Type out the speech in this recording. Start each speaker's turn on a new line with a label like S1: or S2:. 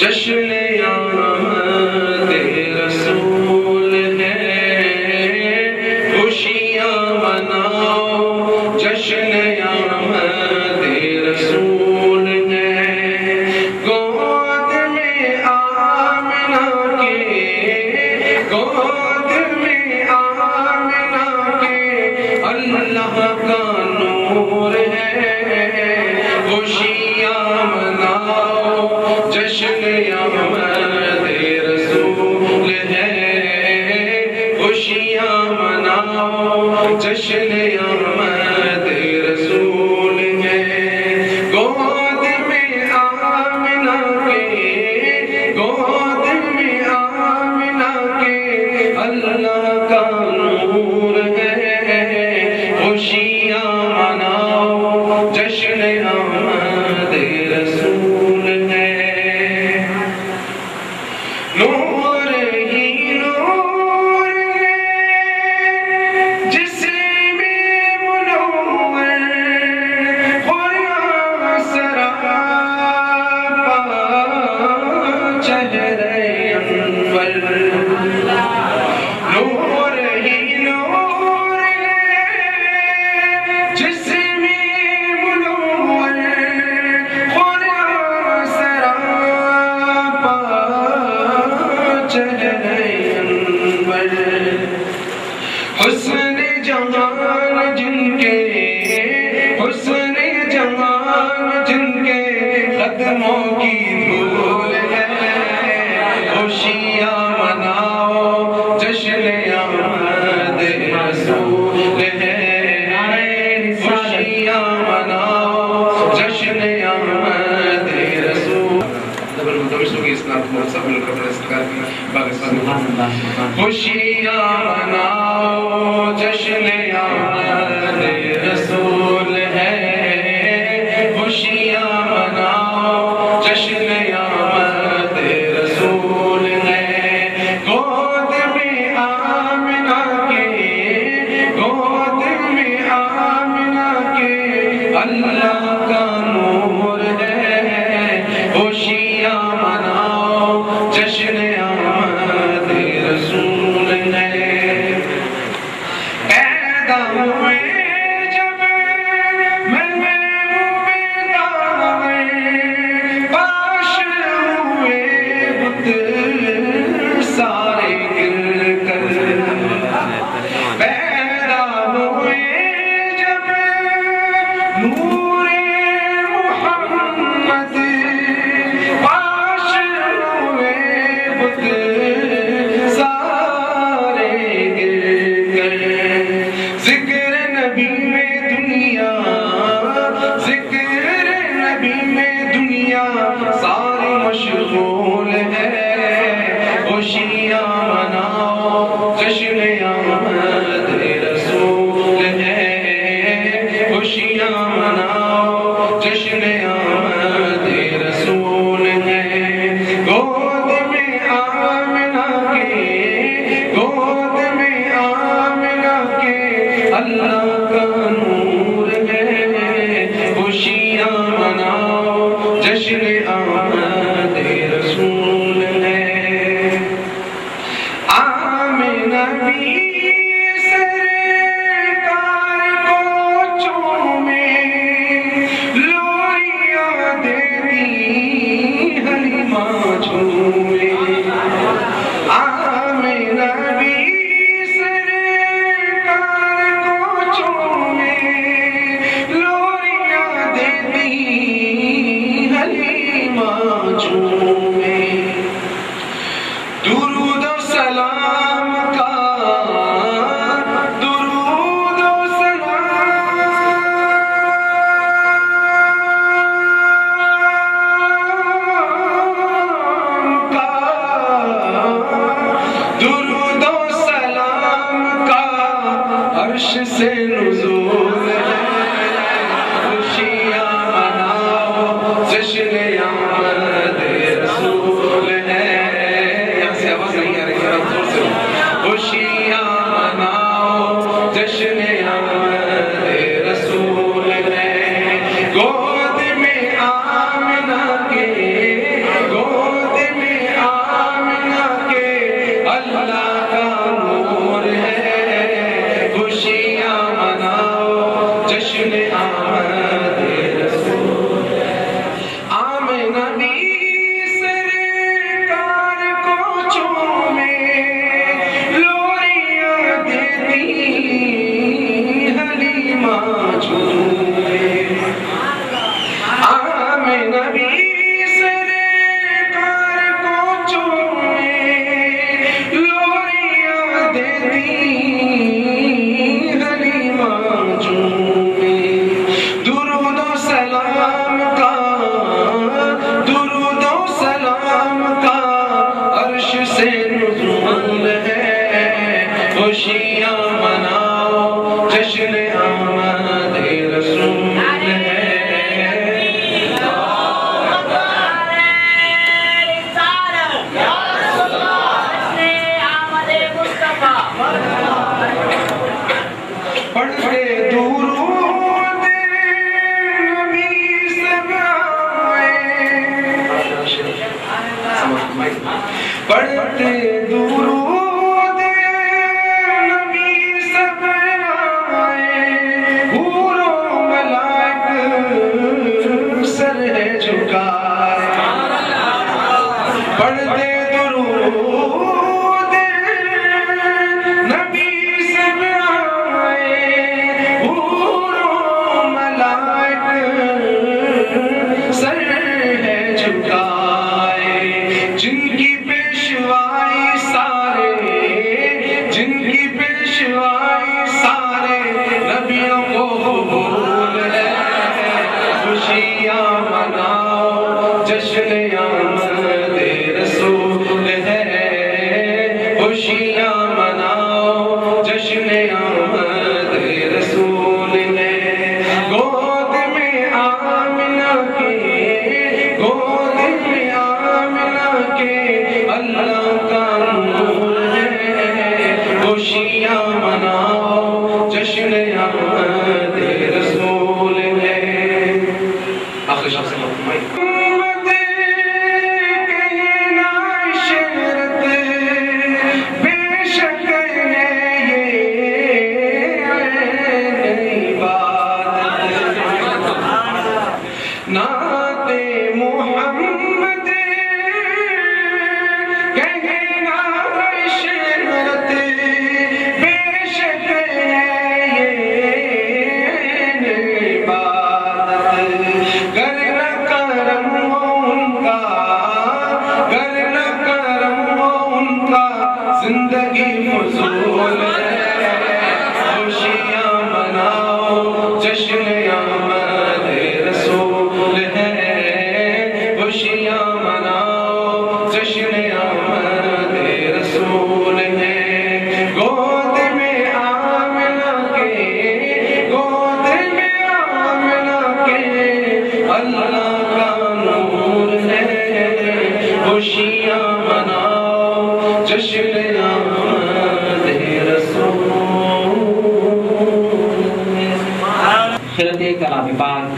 S1: جشن آمد رسول ہے، خوشیاں مناؤ جشن آمد رسول ہے، گود میں آمنہ کے، گود میں آمنہ کے اللہ کا نور ہے، خوشیاں مناؤ جشن آمد رسول ہے، خوشیاں مناؤ جشن آمد رسول ہے، گود میں آمنہ کے، گود میں آمنہ کے اللہ کا نور ہے، خوشیاں مناؤ جشن آمد رسول ہے، نور ہی نور ہے جسم منور، خوریا سراپا چہرہ انور، نور ہی نور ہے جسم منور، خوریا سراپا چہرہ انور، حسن جمال جن کے، حسن جمال جن کے قدموں کی دھول ہے، خوشیاں مناؤ جشن آمد رسول ہے، خوشیاں مناؤ جشن آمد رسول، خوشیاں مناؤ جشن آمد رسول ہے، خوشیاں مناؤ جشن آمد رسول ہے، گود میں آمنہ کے، گود میں آمنہ کے اللہ کا نور ہے، خوشیاں مناؤ جشن آمد رسول ہے، پیدا ہوئے جب محبوب داور، پاش ہوئے بت سارے گر کر، پیدا ہوئے جب نور محمد، پاش ہوئے بت سارے گر کر، ذکر نبی میں دنیا، ذکر نبی میں دنیا ساری مشغول ہے، خوشیاں مناؤ جشن آمد رسول ہے، خوشیاں مناؤ جشن آمد رسول ہے، گود میں آمنہ کے، گود میں آمنہ کے اللہ کا نور ہے، خوشیاں مناؤ جشن آمد رسول ہے، آمنہ بھی سرکار کو چومے، لوریاں دیتی حلیمہ جھومے، آمنہ بھی سرکار کو چومے، لوریاں دیتی حلیمہ جھومے، درود و سلام کا، درود و سلام کا، درود و سلام کا عرش سے نزول ہے، خوشیاں مناؤ جشن آمد رسول ہے، یہاں سے آواز نہیں آ رہی ہے، زور سے خوشیاں مناؤ جشن آمد رسول ہے، گود میں آمنہ کے، گود پڑھتے درود نبی سب آئے، حور و ملائک سر ہے جھکائے، پڑھتے درود نبی سب آئے، حور و ملائک سر ہے جھکائے، جن کی پیشوائی سارے، جن کی پیشوائی سارے نبیوں کو قبول ہے، خوشیاں مناؤ جشن آمد رسول ہے، خوشیاں مناؤ جشن آمد رسول ہے، گود میں آمنہ کے، گود میں آمنہ کے اللہ کا نور ہے، خوشیاں مناؤ جشن آمد رسول ہے۔ آخر شخص سے نعت محمد کہنا شہرت، بے شک یہ عبادت، کرنا کرم ان کا، کرنا کرم ان کا زندگی فضول ہے، خوشیاں مناؤ جشن آمد رسول ہے، خوشیاں مناؤ جشن آمد رسول ہے، گود میں آمنہ کے، گود میں آمنہ کے اللہ کا نور ہے، خوشیاں مناؤ جشن آمد رسول ہے۔
S2: خیرت کلام پاک